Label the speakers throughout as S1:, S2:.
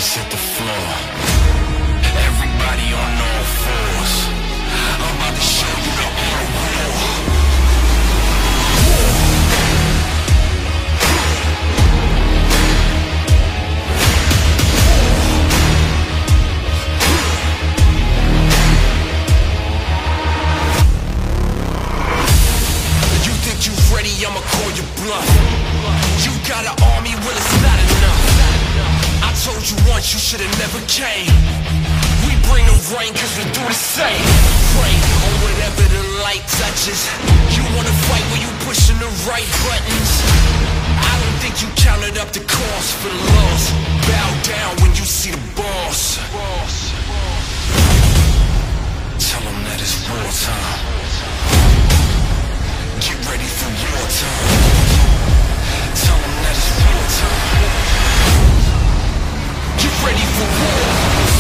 S1: hit the floor. Everybody on all fours. I'm about to show you the art of war. You think you ready? I'ma call you bluff. You got an army, well it's not enough. I told you once, you should've never came. We bring the rain cause we do the same. Pray on whatever the light touches. You wanna fight when you pushing the right buttons. I don't think you counted up the cost for the loss. Bow down when you see the boss. Tell them that it's wartime. Get ready for wartime. Tell them that it's wartime. Get ready for war.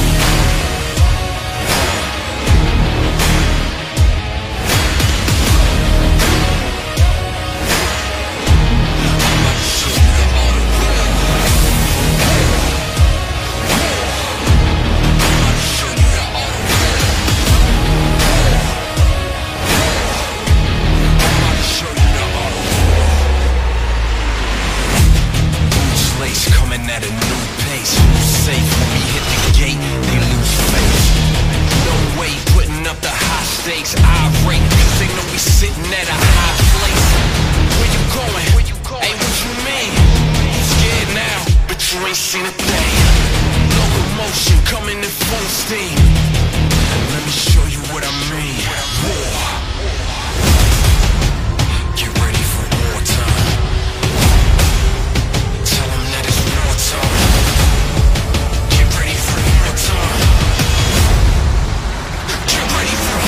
S1: At a new pace, safe when we hit the gate, they lose face. No way putting up the high stakes, irate, cause they know we sitting at a high place. Where you going? Hey, what you mean? You scared now, but you ain't seen a thing. Locomotion coming in full steam. Let me show you what I mean. War. Get ready for wartime. Get ready for wartime. Get ready for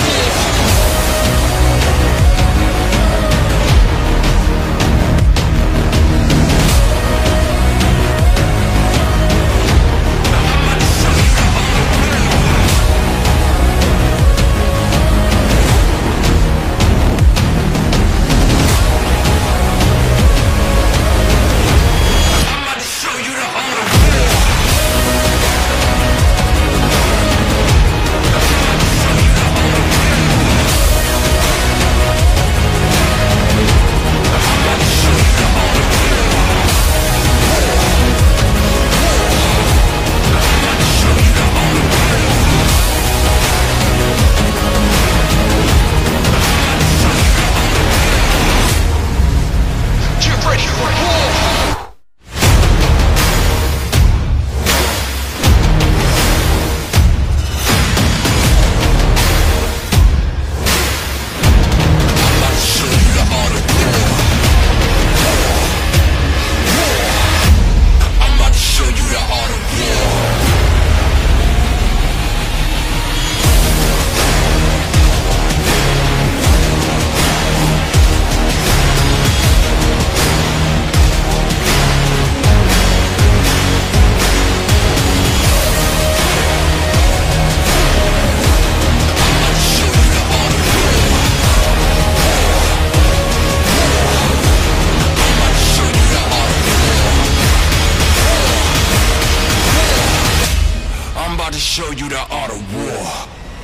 S1: show you the art of war.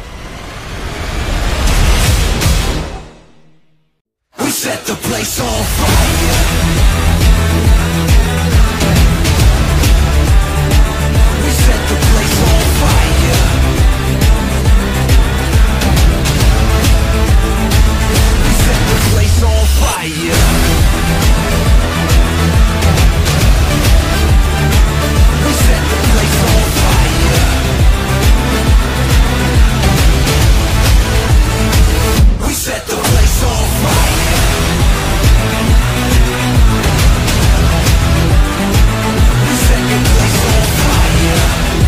S1: We set the place on fire. We set the place on fire. We set the place on fire. We set the place on fire. We set the place on fire. We set the place on fire.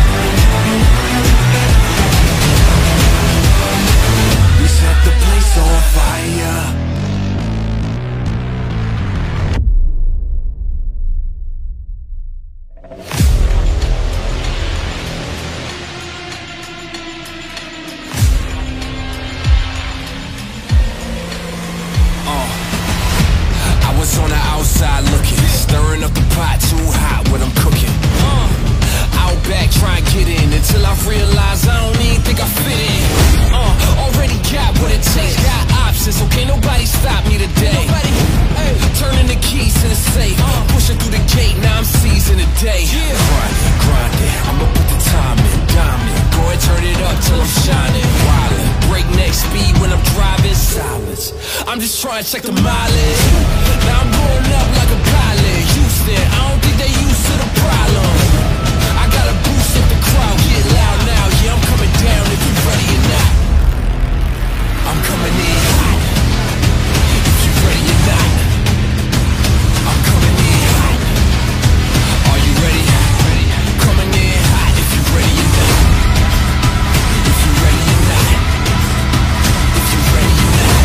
S1: We set the place on fire. On the outside looking, stirring up the pot too hot when I'm cooking. Out I'm just trying to check the mileage. Now I'm going up like a pilot. Houston, I don't think they used to the problem. I gotta boost up the crowd, get loud now. Yeah, I'm coming down if you ready or not. I'm coming in hot. If you ready or not. I'm coming in hot. Are you ready? Coming in hot if you ready or not. If you ready or not. If you ready or not.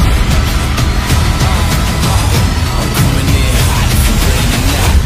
S1: I'm coming in hot if you ready or not.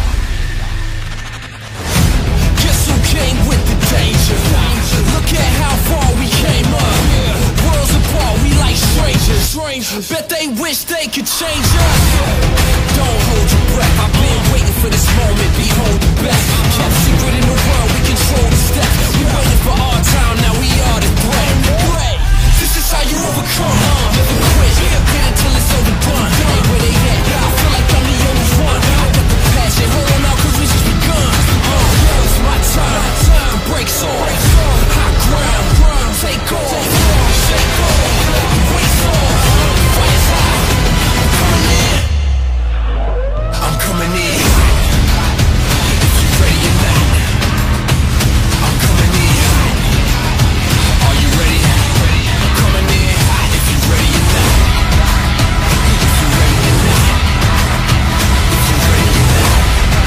S1: Guess who came with the danger? Look at how far we came up. Worlds apart, we like strangers. Bet they wish they could change us. Don't hold your breath, I've been waiting for this moment. Behold the best. Kept secret in the world, we control the steps. We waiting for our time, now we are the threat. This is how you overcome. Never quit, get it till it's overdone. Ain't where they at, I feel like I'm the only one. I got the passion, hold on now cause we just begun. It's my time, the breaks off. Hot ground, take off. Shake off, waist off. Fire's hot, I'm coming in. I'm coming in. If you ready or not. I'm coming in. Are you ready? I'm coming in hot. If you ready or not. If you ready or not. If you ready or not.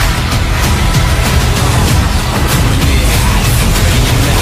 S1: I'm coming in hot. If you ready or not.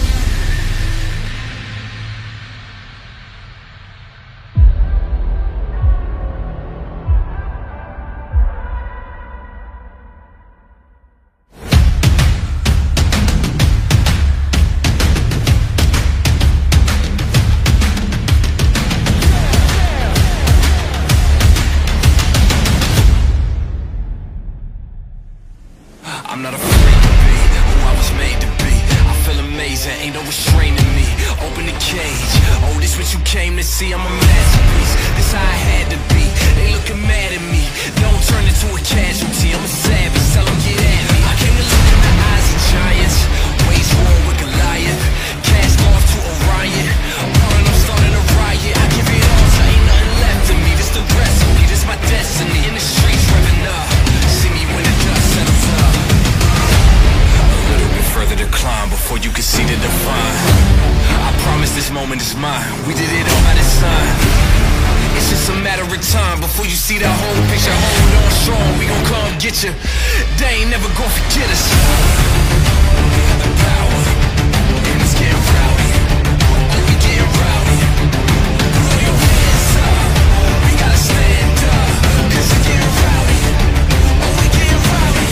S1: I'm not afraid to be who I was made to be. I feel amazing, ain't no restraining me. Open the cage, oh this what you came to see. I'm a masterpiece, this how I had to be. They looking mad at me, don't turn into a casualty. I'm a savage, tell them get at me. I came to look in the eyes of giants. Wage war with Goliath, cast off to Orion. Pulling up, starting a riot. I give it all, so ain't nothing left of me. This the recipe, this my destiny. In the streets revving up, see me when the dust settles up. A little bit further to climb before you can see the divine. I promise this moment is mine. We did it all by design. It's just a matter of time before you see the whole picture. Hold on strong, we gon' come get you. They ain't never gon' forget us. The power, and it's getting rowdy. Oh, we getting rowdy. Throw your hands up, we gotta stand up, cause it's getting rowdy. Oh, we getting rowdy.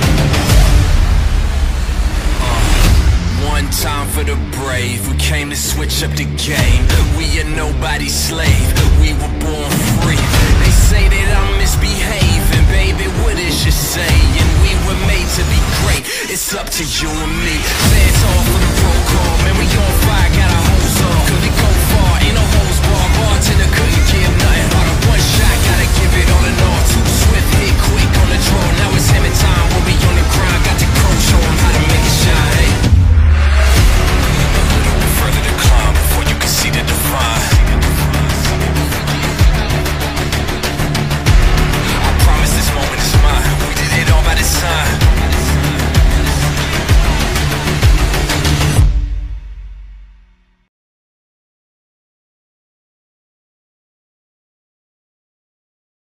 S1: One time for the brave, we came to switch up the game. We are nobody's slave, we were born free. They say that I'm misbehaving, baby, what is you saying? We were made to be great, it's up to you and me. Stand tall for the protocol, man, we on fire, got our hose on. Cause we go